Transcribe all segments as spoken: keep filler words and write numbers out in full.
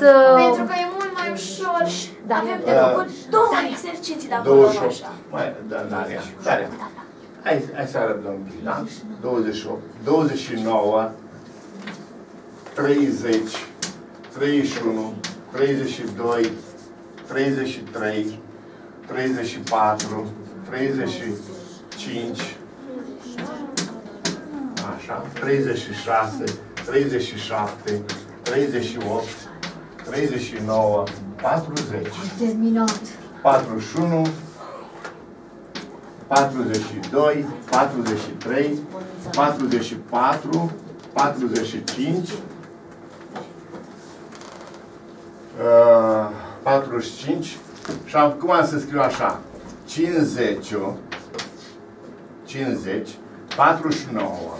Pentru că e mult mai ușor și da, avem de făcut două exerciții de acolo așa. Mai, da, Daria, Daria. Hai, hai să arătăm un pic, da? douăzeci și opt, douăzeci și nouă, treizeci, treizeci și unu, treizeci și doi, treizeci și trei, treizeci și patru, treizeci și cinci, așa, treizeci și șase, treizeci și șapte, treizeci și opt, treizeci și nouă, patruzeci. Terminat. patruzeci și unu, patruzeci și doi, patruzeci și trei, patruzeci și patru, patruzeci și cinci, uh, patruzeci și cinci și acum am să scriu așa, cincizeci, cincizeci, patruzeci și nouă,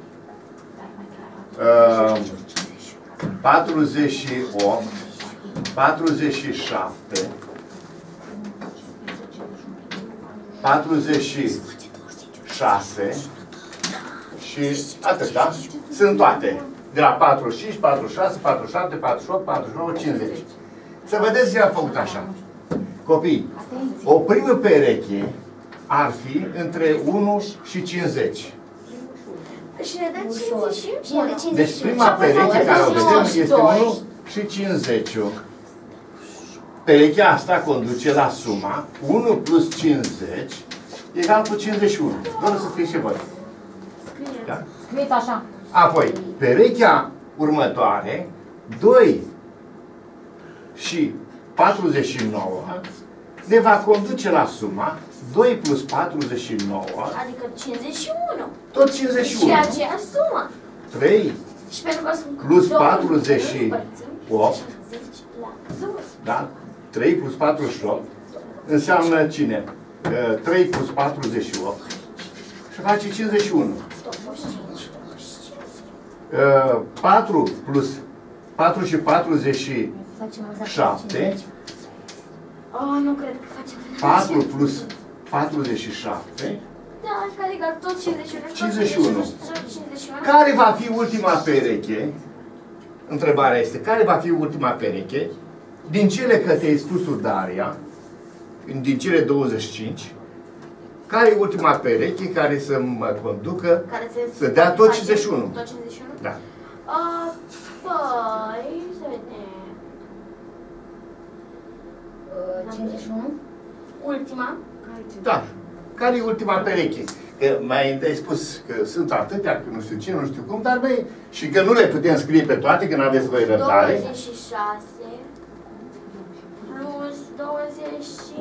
uh, patruzeci și opt, patruzeci și șapte, patruzeci și șase și atâta. Sunt toate. De la patruzeci și cinci, patruzeci și șase, patruzeci și șapte, patruzeci și opt, patruzeci și nouă, cincizeci. Să vedeți ce a făcut așa. Copii, o primă pereche ar fi între unu și cincizeci. Și ne dă cincizeci și unu. Deci prima pereche care o vedem este unu și cincizeci. Perechea asta conduce la suma unu plus cincizeci egal cu cincizeci și unu. Doar să scrie și voi. Da? Scrieți așa. Apoi, perechea următoare, doi și patruzeci și nouă, ne va conduce la suma doi plus patruzeci și nouă, adică cincizeci și unu. tot cincizeci și unu. Și aceeași sumă. trei Și pentru că sunt plus patruzeci și opt, da? trei plus patruzeci și opt înseamnă cine? trei plus patruzeci și opt și face cincizeci și unu. patru plus patru și patruzeci și șapte. Oh, nu cred că facem patru plus patruzeci și șapte. Da, adică tot cincizeci și unu. cincizeci și unu. Care va fi ultima pereche? Întrebarea este, care va fi ultima pereche din cele că te-ai spus tu, Daria, din cele douăzeci și cinci, care e ultima pereche care să mă conducă care se să dea tot cincizeci și unu? Tot cincizeci și unu? Da. Uh, păi, să vedem. Uh, cincizeci și unu? Ultima? Da. Care e ultima pereche? Că mai ai spus că sunt atâtea, că nu știu ce, nu știu cum, dar noi, și că nu le putem scrie pe toate, că nu aveți voi răbdare. douăzeci și șase plus douăzeci și...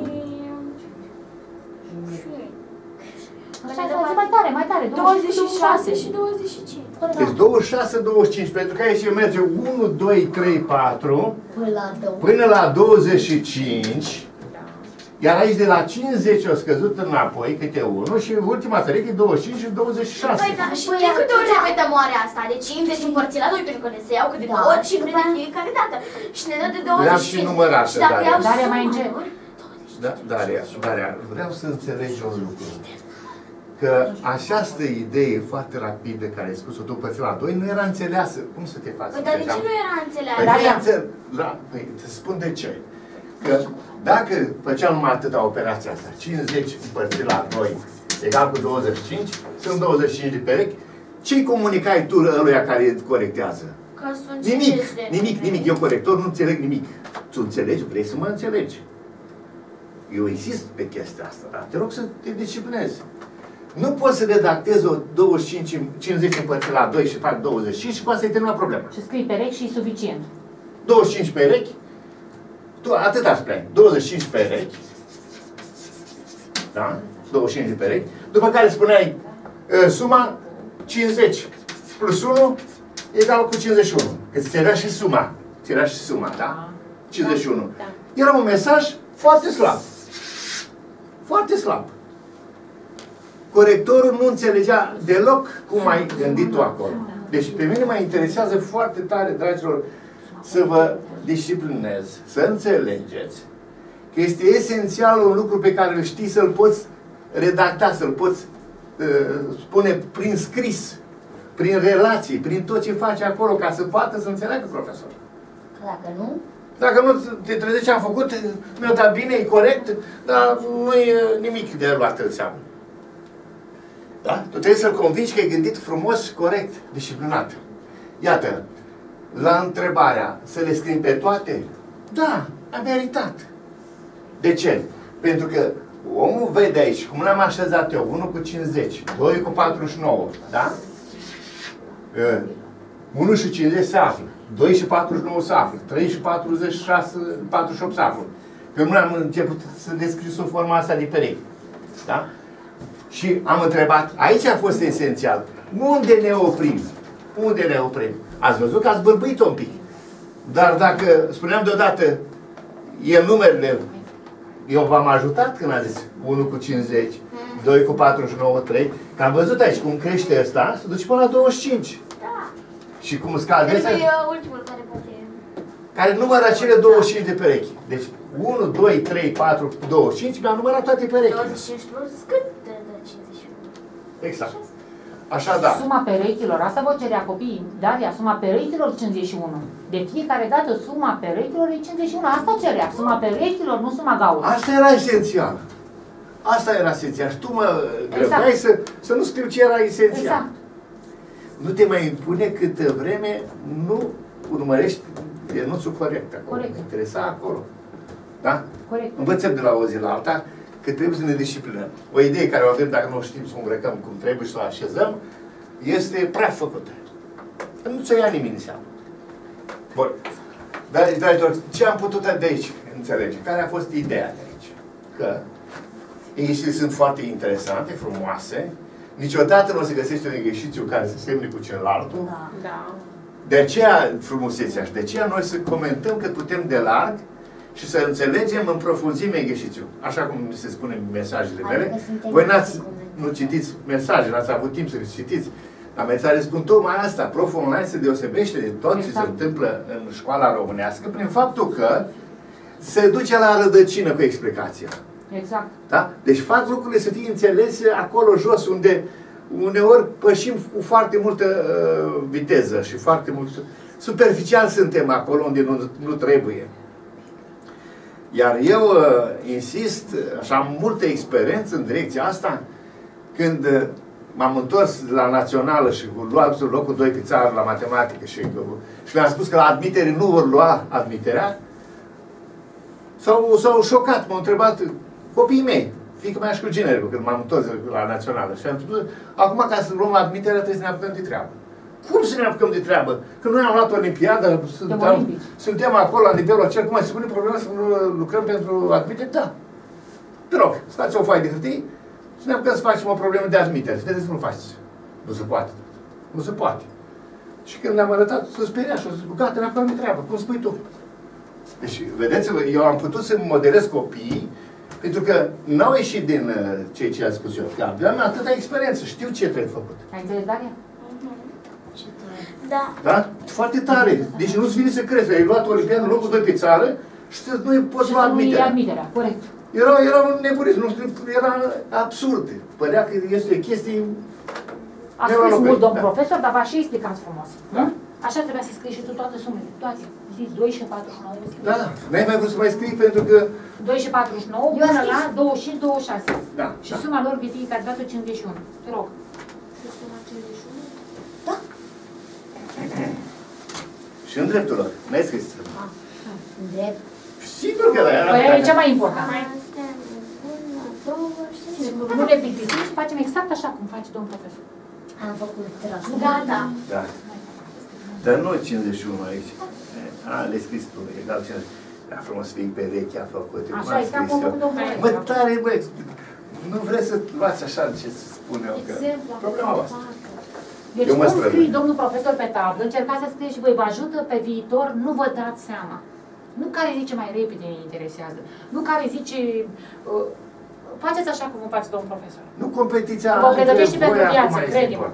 Mai tare, mai tare. douăzeci și șase și douăzeci și cinci. Deci douăzeci și șase, douăzeci și cinci, pentru că aici merge unu, doi, trei, patru, până la douăzeci și cinci. Iar aici de la cincizeci au scăzut înapoi câte unu și ultima pereche douăzeci și cinci și douăzeci și șase. Păi da, și de câte ori repetăm oarea asta? De cincizeci împărțit la doi, pentru că ne se iau câte două cifre de fiecare dată. Și ne dă de douăzeci și cinci. Le-am și numărat, și dacă iau Daria, mai încet. Da, Daria, Daria, vreau să înțelegi un lucru. Că această idee foarte rapidă care ai spus-o tu părți la doi nu era înțeleasă. Cum să te faci? Păi dar de ce nu era înțeleasă? Păi, Daria. Da, păi te spun de ce. Că dacă făceam numai atâta operația asta, cincizeci împărțit la doi egal cu douăzeci și cinci, sunt douăzeci și cinci de perechi, ce-i comunicai tu ăluia care corectează? Că sunt Nimic, nimic, nimic. Eu corector nu înțeleg nimic. Tu înțelegi? Vrei să mă înțelegi. Eu insist pe chestia asta, dar te rog să te disciplinezi. Nu poți să redactezi o douăzeci și cinci, cincizeci împărțit la doi și faci douăzeci și cinci și poate să-i termina problema. Și scrii perechi și e suficient. douăzeci și cinci perechi, tu atâta spune, douăzeci și cinci perechi, da? douăzeci și cinci de perechi, după care spuneai uh, suma cincizeci plus unu egal cu cincizeci și unu. Că ți era și suma, ți era și suma, da? cincizeci și unu. Da. Era un mesaj foarte slab. Foarte slab. Corectorul nu înțelegea deloc cum ai gândit tu acolo. Deci pe mine mă interesează foarte tare, dragilor, să vă disciplinez, să înțelegeți că este esențial un lucru pe care îl știi să-l poți redacta, să-l poți uh, spune prin scris, prin relații, prin tot ce faci acolo, ca să poată să înțeleagă profesorul. Dacă nu? Dacă nu te trezești ce am făcut, mi-a dat bine, e corect, dar nu e nimic de luat în seamă. Da? Tu trebuie să-l convingi că e gândit frumos, corect, disciplinat. Iată, la întrebarea să le scrim pe toate, da, a meritat. De ce? Pentru că omul vede aici, cum l-am așezat eu, unu cu cincizeci, doi cu patruzeci și nouă, da? unu și cincizeci se află, doi și patruzeci și nouă se află, trei și patruzeci și șase, patruzeci și opt se află. Că nu am început să descriu sub forma asta de perechi. Da? Și am întrebat, aici a fost esențial, unde ne oprim? Unde ne oprim? Ați văzut că ați bâlbâit un pic. Dar dacă spuneam deodată, e numerele, eu v-am ajutat când a zis unu cu cincizeci, doi cu patruzeci și nouă, trei, că am văzut aici cum crește ăsta, se duce până la douăzeci și cinci. Da. Și cum scade Pentru ăsta, că e ultimul care poate... care numără cele douăzeci și cinci de perechi. Deci unu, doi, trei, patru, douăzeci și cinci, mi-a numărat toate perechile. douăzeci și cinci plus cât de cincizeci și unu? Exact. Așadar. Suma perechilor, asta vă cerea copiii, Daria, suma perechilor cincizeci și unu. De fiecare dată suma perechilor e cincizeci și unu. Asta cerea, suma perechilor, nu suma gaură. Asta era esențial. Asta era esențial. Și tu mă grăbeai exact. să, să nu scriu ce era esențial. Exact. Nu te mai impune câtă vreme nu urmărești denunțul corect acolo. Corect. Mă interesa acolo. Da? Corect. Învățăm de la o zi la alta că trebuie să ne disciplinăm. O idee care o avem, dacă nu știm să o îmbrăcăm cum trebuie, să o așezăm, este prea făcută. Nu ți-o ia nimeni în seamă. Bun. Dar, dragilor, ce am putut de aici înțelege? Care a fost ideea de aici? Că ei sunt foarte interesante, frumoase. Niciodată nu o să găsești un exercițiu care să semne cu celălaltul. Da. Da. De aceea frumusețea și de aceea noi să comentăm cât putem de larg și să înțelegem în profunzime exercițiul. Așa cum se spune în mesajele mele. Voi n-ați, nu citiți mesaje, n-ați avut timp să le citiți. Dar mesajele spun tocmai asta. Proful online se deosebește de tot ce se întâmplă în școala românească prin faptul că se duce la rădăcină cu explicația. Exact. Da? Deci fac lucrurile să fie înțelese acolo jos, unde uneori pășim cu foarte multă uh, viteză și foarte mult... Superficial suntem acolo unde nu, nu trebuie. Iar eu uh, insist, așa am multă experiență în direcția asta, când uh, m-am întors la națională și luat locul doi pe țară la matematică și, uh, și le-am spus că la admitere nu vor lua admiterea, s-au șocat, m-au întrebat copiii mei, fiică mea și cu ginerul, când m-am întors la națională. Și am spus, acum ca să luăm admiterea trebuie să ne apucăm de treabă. Cum să ne apucăm de treabă? Că noi am luat o olimpiadă, suntem, suntem acolo la nivelul acela, cum mai se pune problema să lucrăm pentru admitere? Da. Te rog, scoați o foaie de hârtie și ne apucăm să facem o problemă de admitere. Și vedeți că nu faceți. Nu se poate. Nu se poate. Și când le-am arătat, s-a speriat și a zis, gata, ne apucăm de treabă. Cum spui tu? Deci, vedeți-vă, eu am putut să modelez copiii pentru că n-au ieșit din uh, ceea ce am spus eu. Că aveam atâta experiență, știu ce trebuie făcut. Ai înțeles, Daria? Da. Da? Foarte tare. Deci nu-ți vine să crezi. Ai luat Olimpiadă, locul doi pe țară și nu poți lua admiterea. admiterea. Corect. Erau, erau nebuniți, nu știu, era absurd. Părea că este o chestie... A scris mult, domn da. profesor, dar v-a și explicat frumos. Da. Așa trebuia să scrii și tu toate sumele. Toate. Zici doi și patruzeci și nouă. Da, da. N-ai mai vrut să mai scrii pentru că... doi și patruzeci și nouă până la douăzeci și cinci douăzeci și șase. Da. Și da. suma lor de fiecare dată cincizeci și unu. Te rog. Suma cincizeci și unu? Da. Și în dreptul lor. N-ai scris. Ah, în drept. Sigur că da. Păi e cea mai importantă. Nu le plictisim și facem exact așa cum face domnul profesor. Am făcut asta. Gata. Da. Dar nu cincizeci și unu aici. A, le scris tu, egal cincizeci. Da, frumos fii pereche, a făcut. Așa, e ca cum făcut domnul profesor. Bă, tare, bă, nu vreți să luați așa ce să spun eu, că problema voastră. Deci cum scrii domnul profesor pe tablă, încercați să scrieți și voi, vă ajută pe viitor, nu vă dați seama. Nu care zice mai repede ne interesează. Nu care zice... Uh, faceți așa cum face domnul profesor. Nu competiția... Vă pregătești și pentru viață, crede-mă.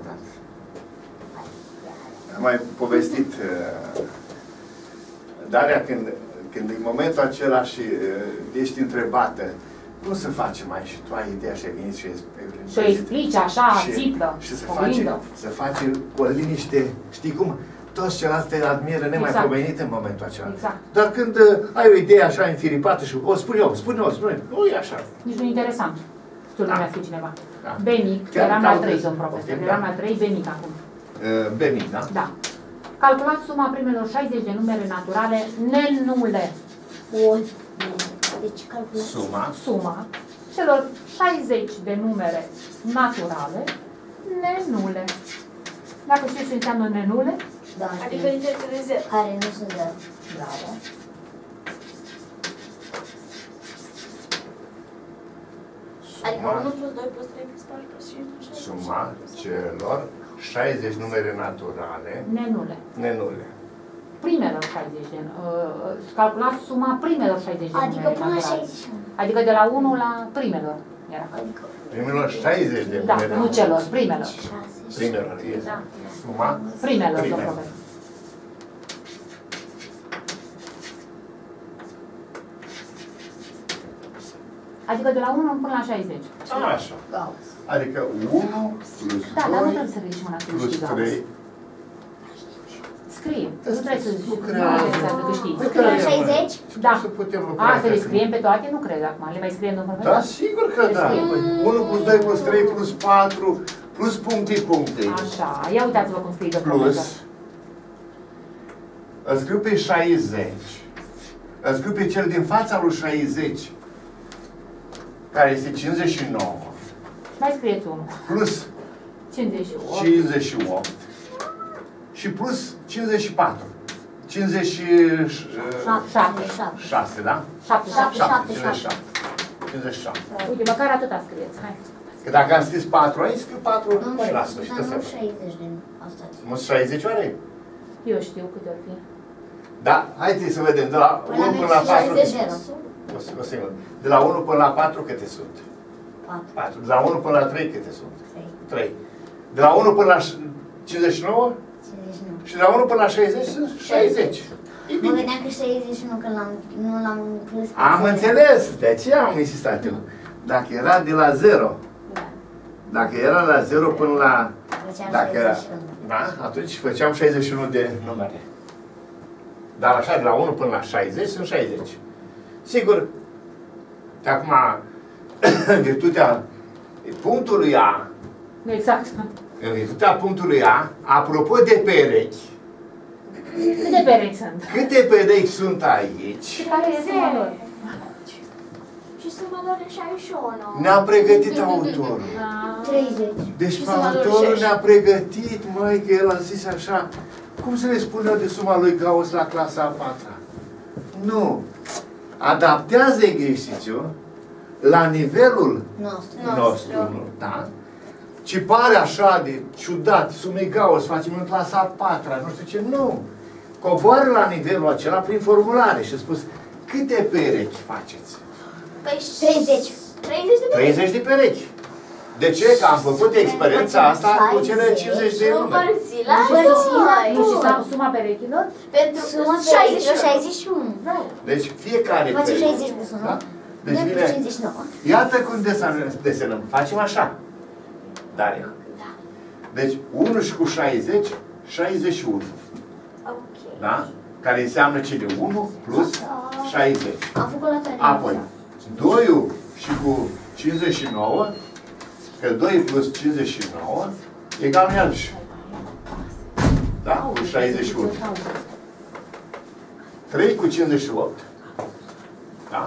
Am mai povestit, uh, Daria, când, când în momentul acela și uh, ești întrebată, nu se face mai și tu ai ideea și ai venit și... Și o explici așa, țiplă, și se face, se face cu o liniște, știi cum? toți ceilalți te admiră nemaipomenit în momentul acela. Exact. Dar când uh, ai o idee așa înfiripată și o spun eu, spun eu, spun eu, nu e așa. Nici nu e interesant. Tu Da. nu fi cineva. Da. Benic, Chiar eram la caut trei, să- domn profesor. da. Eram la trei, Benic acum. Uh, Benic, da? Da. Calculați suma primelor șaizeci de numere naturale nenule. Oi. Deci calculați. Suma. Suma celor șaizeci de numere naturale nenule. Dacă știți ce înseamnă nenule? Da, Adică diferite de zero. care nu sunt zero. Bravo. Adică Suma, unu plus doi plus trei plus patru plus cinci plus șase. suma celor șaizeci numere naturale Nenule. nenule. Primelor șaizeci de uh, calculați suma primelor șaizeci de Adică numere până la naturale. șaizeci și unu. Adică de la unu la primelor. Era. Adică Primelor șaizeci de Da, numere nu celor, primelor. șase și Primelor, este. Da. Suma Primelor, domn primelor. profesor. Adică de la unu până la șaizeci. Așa. Gauss. Adică unu plus Da, dar nu doi trebuie să ridici mâna să plus știi Gauss. trei. Scrie. Nu trebuie să zici. Nu Lucrează. interesează că știi. Păi Până la care e, mă? șaizeci? Da. Să putem lucra. A, să le ca scriem pe toate? Nu cred acum. Le mai scriem, domn Da, profesor? sigur că da. Păi, unu plus doi plus trei plus patru plus punctii punctii. Așa. Ia uitați-vă cum scrie domn Plus. profesor. Îl scriu pe șaizeci. Îl scriu pe cel din fața lui șaizeci. Care este cincizeci și nouă. Mai scrieți unul. Plus cincizeci și opt. cincizeci și opt. Și plus cincizeci și patru. cincizeci și Șapte. șase, da? Șapte. Șapte. Șapte. cincizeci și șapte. cincizeci și șapte. Uite, măcar atâta scrieți. Hai. Că dacă am scris patru aici, scriu patru Domnule, la sfârșit. dar Asta nu e. șaizeci de asta. Nu șaizeci oare? Eu știu câte ori fi. Da, haideți să vedem. De la unu până la patru. O, o secundă. De la unu până la patru câte sunt? patru. patru. De la unu până la trei câte sunt? trei. trei. De la unu până la cincizeci și nouă? cincizeci și nouă. Și de la unu până la șaizeci sunt șaizeci. E Mă bine. gândeam că șaizeci și unu când l-am, nu l-am inclus pe Am zero. înțeles, de aceea am insistat eu. Dacă era de la zero, Da. dacă era la zero până la... Făceam Dacă era, șaizeci și unu. da, atunci făceam șaizeci și unu de numere. Dar așa, de la unu până la șaizeci sunt șaizeci. Sigur, de acum, în virtutea punctului A, Exact. în virtutea punctului A, apropo de perechi, Câte perechi sunt? câte perechi sunt aici, Și care este suma lor? Și suma lor e șaizeci și unu. ne-a pregătit autorul. treizeci. Deci Și suma lor autorul șaizeci. ne-a pregătit, măi, că el a zis așa, cum să le spun eu de suma lui Gauss la clasa a patra? Nu. Adaptează exercițiul la nivelul Nostru. nostru, nu, da? Ce pare așa de ciudat, sume Gauss, facem în clasa a patra, nu știu ce, nu. Coboară la nivelul acela prin formulare și a spus, câte perechi faceți? Păi treizeci. treizeci de perechi. treizeci de perechi. De ce? Că am făcut experiența asta cu cele cincizeci de numere. Împărțit la Împărțit la doi. Nu, și sa- suma perechilor? Pentru Suma șaizeci perechi. și șaizeci și unu. Da. Deci fiecare Face pereche. șaizeci plus unu. Da? Deci doi plus vine, cincizeci și nouă. iată cum desenăm. desenăm. Facem așa. Daria. Da. Deci unu și cu șaizeci, șaizeci și unu. Ok. Da? Care înseamnă cele unu plus șaizeci. Am făcut la tare. Apoi, doi și cu cincizeci și nouă, că doi plus cincizeci și nouă, egal iarăși. Da? Cu șaizeci și unu. trei cu cincizeci și opt. Da?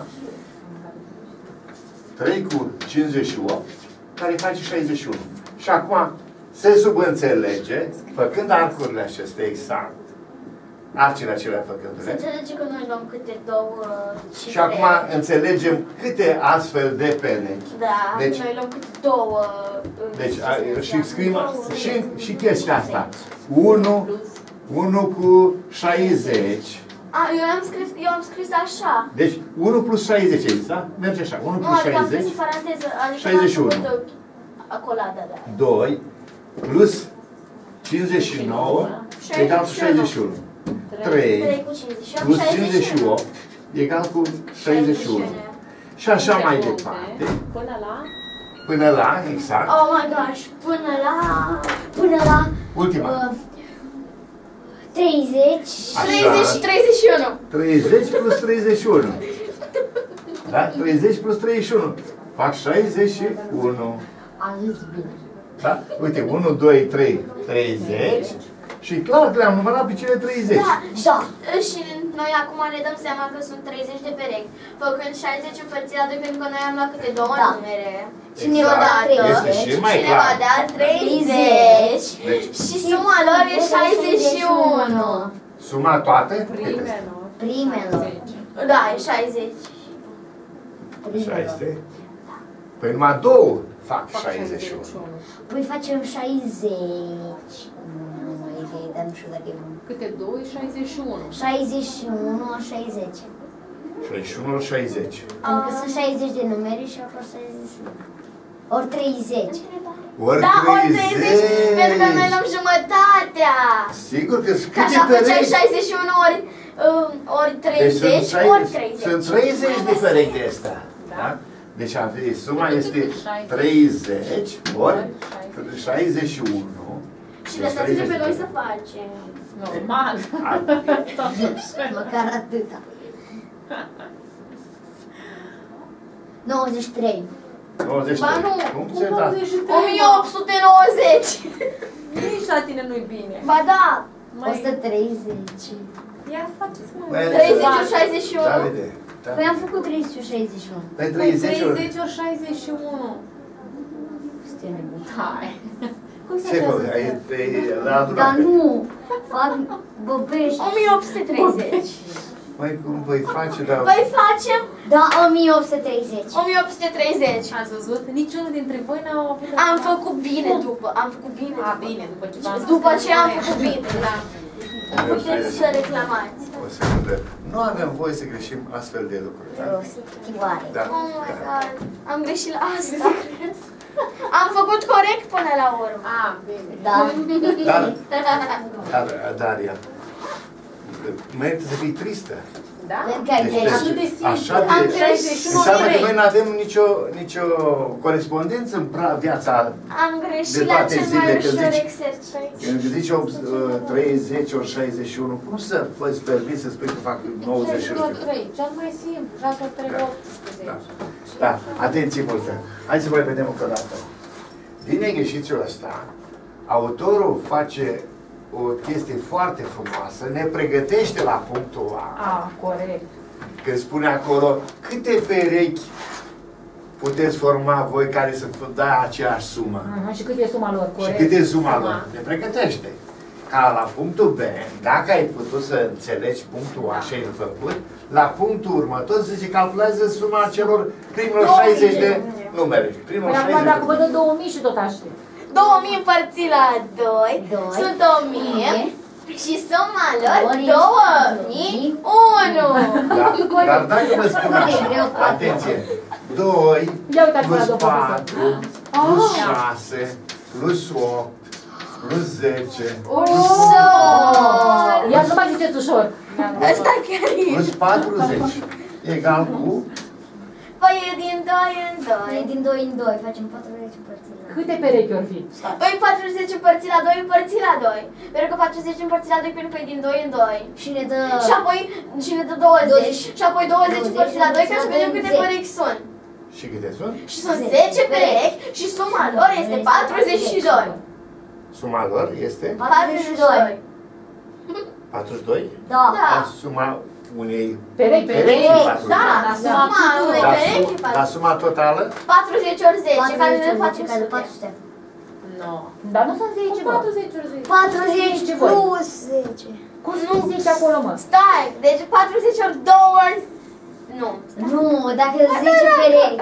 trei cu cincizeci și opt, care face șaizeci și unu. Și acum se subînțelege, făcând arcurile acestea exact, arcile acelea Se făcându-le, înțelege că noi luăm câte două cifre. și acum înțelegem câte astfel de perechi. Da, Deci- noi luăm câte două. Deci, a, și scriem și, și chestia asta. unu, unu cu șaizeci. A, eu am scris, eu am scris așa. Deci, unu plus șaizeci aici, da? Merge așa. unu Nu, plus adică am pus șaizeci. în paranteză, adică șaizeci și unu. am făcut acolo, da, da. doi plus cincizeci și nouă egal cu șaizeci și unu. trei trei cu cincizeci și opt, plus cincizeci și opt egal cu șaizeci și unu. Și așa mai departe. Până la... Până la, exact, Oh my gosh, până la, până la ultima. uh, treizeci. treizeci și treizeci și unu. treizeci plus treizeci și unu. Da? treizeci plus treizeci și unu. Fac șaizeci și unu. A zis bine. Da? Uite, unu, doi, trei, treizeci. Și clar că le-am numărat pe cele treizeci. Da, și, și noi acum ne dăm seama că sunt treizeci de perechi. Făcând șaizeci împărțit la doi, pentru că noi am luat câte două Da. numere. Și ne va da Este și treizeci. mai Și ne va clar. da treizeci. Deci, Și suma lor e șaizeci și unu. suma toate? Primelor. Primelor. Da, e șaizeci. Așa este. Păi numai două fac șaizeci și unu. Păi facem șaizeci. Nu mai idee, dar nu știu dacă e bun. Câte două? șaizeci și unu. șaizeci și unu, șaizeci. șaizeci și unu, șaizeci. Adică sunt șaizeci de numere și acolo șaizeci și unu. Ori treizeci. Ori Da, ori treizeci, pentru că noi luăm jumătatea. Sigur că sunt Ca câte așa făceai perechi? șaizeci și unu ori, um, ori Deci treizeci, sunt ori treizeci, treizeci. sunt treizeci de perechi de astea. Da? Deci am zis, suma este treizeci ori șaizeci și unu. Și lăsați-ne pe noi să facem. Normal. Măcar atâta. nouăzeci și trei. nouăzeci și Ba trei. nu, Cum se da? o mie opt sute nouăzeci. Nici la tine nu-i bine. Ba da, Mai... o sută treizeci. Ia faceți mă. Mai- treizeci ori șaizeci și unu. Davide, da. Păi am făcut treizeci și șaizeci și unu. Păi treizeci ori. treizeci ori șaizeci și unu. Stai nebun. Hai. Cum se Ce fă? așează? Ai ai- la Dar adunat? nu. Fac băbești. o mie opt sute treizeci. Măi, cum voi face, dar... Păi facem Da, o mie opt sute treizeci. o mie opt sute treizeci. Ați văzut? Niciunul dintre voi n-au avut... Am făcut bine după, am făcut bine A, după. bine, după ce v-am După spus ce că am nu făcut e. bine, da. o mie opt sute Puteți treizeci. să reclamați. O secundă. Nu avem voie să greșim astfel de lucruri, da? O schimbare. Da. Oh my da. god, am greșit la asta. Am făcut corect până la urmă. A, bine. Da. Dar, dar, Daria, merită să fii tristă. Da? Pentru că ai Deci, greșit. Atât de simplu. așa Am de... greșit. Înseamnă că noi nu avem nicio, nicio corespondență în pra- viața. Am greșit De la toate cel zilele, mai că ușor zici- exercițiu. Când zici opt- treizeci ori șaizeci și unu, cum să îți permiți să spui că fac nouăzeci și șase unu? ori trei, cel mai simplu. șase ori trei, Da. optsprezece. Da. Da, atenție multă. Hai să mai vedem încă o dată. Din exercițiul ăsta, autorul face o chestie foarte frumoasă, ne pregătește la punctul A. A, corect. Când spune acolo câte perechi puteți forma voi care să vă dea aceeași sumă. Aha, și cât e suma lor, Și corect? cât e suma lor? Ne pregătește. Ca la punctul B, dacă ai putut să înțelegi punctul A și ai făcut, la punctul următor zice calculează suma celor primilor șaizeci de numere. Primul Păi acum șaizeci dacă vă de... dă două mii și tot aștept. două mii împărțit la doi, Doi. sunt o mie și suma lor Ori două mii unu. Da. Dar dacă vă spun așa, atenție, doi Ia uitați-vă la plus două profesor. patru plus șase plus opt plus zece plus Ușor! Iar nu mai ziceți ușor. Ăsta chiar e. plus patruzeci egal cu Păi e din doi în doi. Trei din doi în doi, facem patruzeci împărțit la Câte perechi ori fi? Păi patruzeci împărțit la doi împărțit la doi. Pentru că patruzeci împărțit la doi pentru că e din doi în doi. Și ne dă... Și apoi și ne dă douăzeci. douăzeci. Și apoi douăzeci împărțit la doi ca să vedem câte zece. perechi sunt. și câte sunt? Și sunt zece perechi și suma lor este patruzeci și doi. Suma lor este patruzeci și doi. patruzeci și doi? Da. Da. Dar suma unei Perechi, perechi perechi. patruzeci. Da, suma unei Dar perechi su- e Dar patruzeci. suma totală? patruzeci ori zece, care ne dă patruzeci, care dă patru sute. patru sute. Nu. Dar nu sunt zece, bă. patruzeci ori zece. patruzeci Ce voi? plus zece. Cum sunt zece acolo, mă? Stai, deci patruzeci ori două ori... Nu. Nu, dacă zece perechi.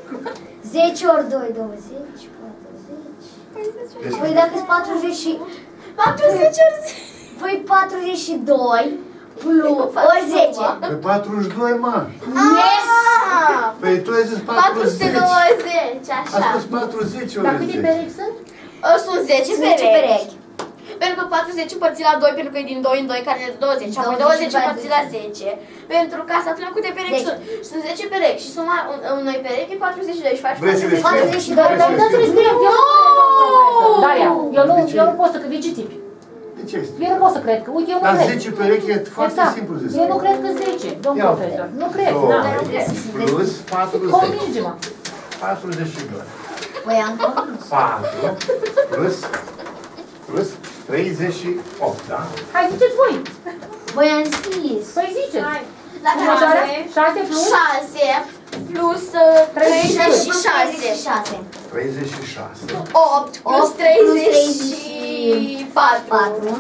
zece ori doi, douăzeci, patruzeci. Deci, Păi dacă sunt patruzeci și... patruzeci ori zece. Păi patruzeci și doi plus ori zece. pe patruzeci și doi, mă. Yes! Ah, Păi tu ai zis patru sute patruzeci. douăzeci, A așa. spus patruzeci Dar ori câte zece. perechi sunt? Uh, Sunt zece zece perechi. perechi. Pentru că patruzeci împărțit la doi, pentru că e din doi în doi, care ne dă douăzeci. Și apoi douăzeci douăzeci împărțit la zece. Pentru ca să aflăm câte perechi zece. sunt. Sunt zece perechi și suma un- unui perechi e patruzeci și doi și faci Vrei să le scriem? patruzeci și doi, Vrei Dar să le dați să le scriem? scriem. Eu nu cred, domnul profesor. Daria, eu nu, De ce? eu nu pot să, că de ce țipi? De ce este? Eu nu pot să cred că, uite, eu nu Dar cred. zece perechi e foarte Exact. simplu de Eu nu spus. cred că zece, domn Ia profesor. Nu cred, doi da, nu cred. plus patruzeci. Convinge-mă. patruzeci și doi. Păi am convins. patru plus, plus treizeci și opt, da? Hai, ziceți voi. Voi am zis. Păi ziceți. Hai. La Următoarea? șase plus? șase plus treizeci și șase. treizeci și șase. opt plus treizeci și patru.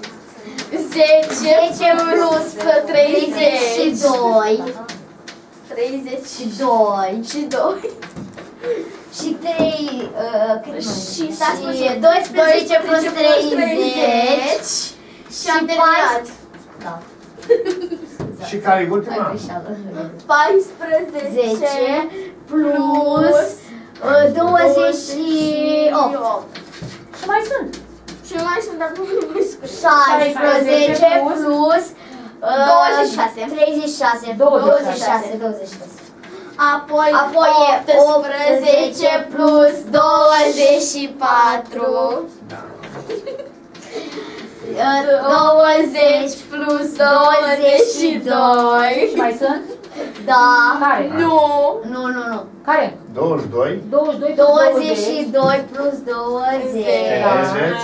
zece plus treizeci și doi. treizeci Și doi. și doi. Și trei. Uh, cât mai? Și s-a spus Și doisprezece plus treizeci. Și am terminat. Da. Și care e Ai ultima? greșeală. paisprezece zece plus uh, douăzeci și opt. Și mai sunt. Și mai sunt, dar nu mai scrie. șaisprezece plus uh, douăzeci și șase. treizeci și șase. douăzeci și șase. douăzeci și șase. Apoi, Apoi e optsprezece plus douăzeci și patru. Da. Uh, douăzeci plus douăzeci și doi. Și mai sunt? Da. Care? Nu. Nu, nu, nu. Care? douăzeci și doi. douăzeci și doi plus douăzeci și douăzeci. doi plus douăzeci. treizeci.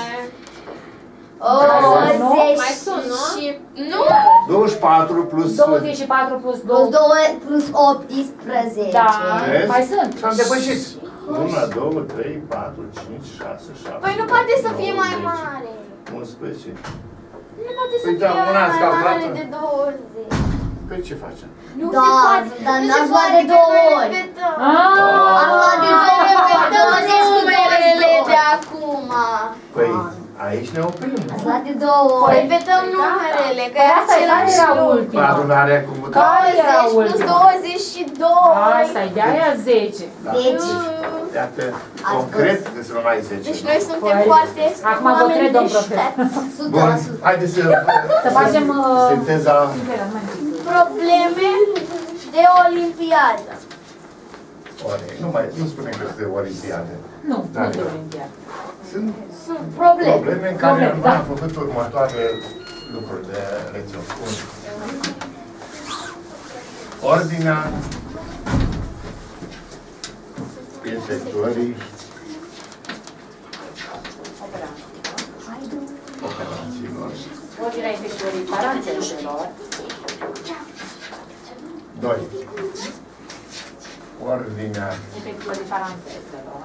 douăzeci Mai sunt, nu? Și nu. douăzeci și patru plus... douăzeci și patru plus plus doi. doi plus optsprezece. Da. Vezi? Mai sunt. Și am depășit. unu, doi, trei, patru, cinci, șase, șapte. Păi nu poate să fie mai mare. unsprezece. Nu poate să Păi fie da, una ați mai calculat? mare de douăzeci. Păi ce facem? Nu Da, se poate. dar Nu n-ați se luat poate de că două noi ori. repetăm. Ah! Am luat de două ori. douăzeci cu Numerele douăzeci. de acum. Păi aici ne oprim. Ați luat de două ori. Repetăm numerele, că Păi e asta e, care același era lucru. ultima? Adunarea cu Care era douăzeci plus ultima? douăzeci și doi. Asta e, de-aia zece. Deci, Iată, concret, deci nu mai zece. Deci noi suntem Păi, foarte acum vă oameni cred, domn profesor. deștepți. sută Bun, la sută. haideți să... Să facem... uh, Sinteza... Probleme de olimpiadă. Ore, nu mai, nu spunem că este olimpiade. Nu, Da, nu de da. olimpiadă. Sunt Sunt probleme. probleme în care Probleme, nu da. am făcut următoarele lucruri de reținut. Unu. Ordinea efectuării operațiilor. Ordinea efectuării parantezelor. Doi. Ordinea Efectuării parantezelor.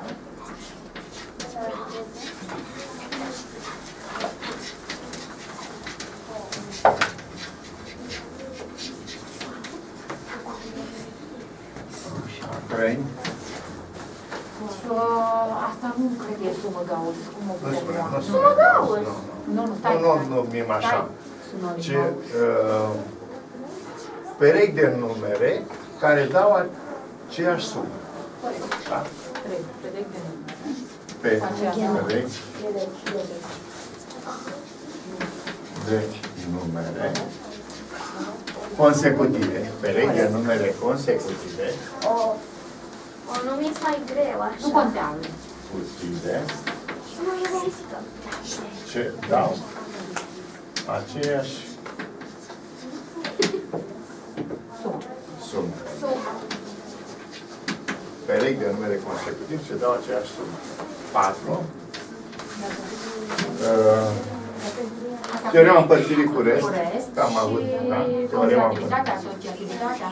trei. Uh, asta nu cred că e sumă gaură. Cum o Nu putem spunem, lua? nu spunem. gaură. Nu, nu, stai. Nu, nu, nu numim așa. Sumă Ce gaură. uh, perechi de numere care dau aceeași sumă. Da? Trei, perechi de numere. Pe Aceeași perechi de numere consecutive. Perechi de numere consecutive. O, o numiți mai greu, așa. Nu contează. Consecutive. Să nu e riscă. Ce dau aceeași Sumă. sumă. Sumă. Perechi de numere consecutive ce dau aceeași sumă. patru. Uh, Teorema împărțirii cu rest. Cu rest Că am avut, și da? Teorema asociativitatea, asociativitatea.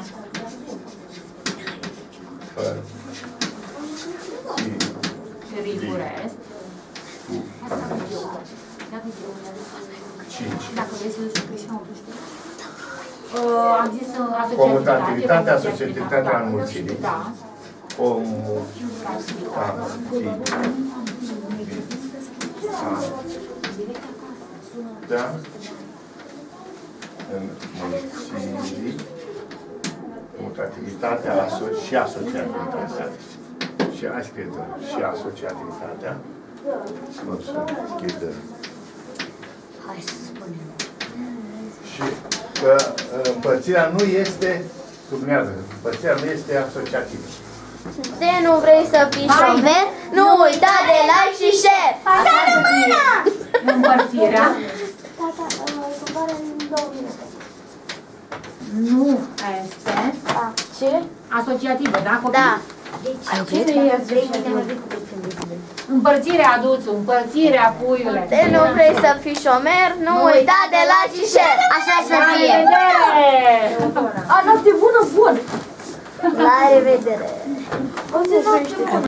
Fără. Și cu rest. cinci. Dacă vrei să duci presiunea, o duci tu. Uh, Am zis uh, asociativitate. Comutativitatea, asociativitatea înmulțirii. Da. Da. Înmulțirii, comutativitatea aso- și asociativitatea. Și ai scris și asociativitatea. Slot să închidă. Hai să spunem. Și că împărțirea nu este, sublinează, împărțirea nu este asociativă. De nu vrei să fii șomer, nu uita de like și share. Să rămână! Împărțirea Tata, schimbare în două minute. Nu este. Da. Ce? Asociativă, da, copii? Da. Deci, Ce nu e asociativă? Împărțirea aduțu, împărțirea puiule. De nu vrei să fii șomer, nu uita de la Gișel. Așa să La fie. revedere! A, noapte bună, bun! La revedere. O să noapte bună.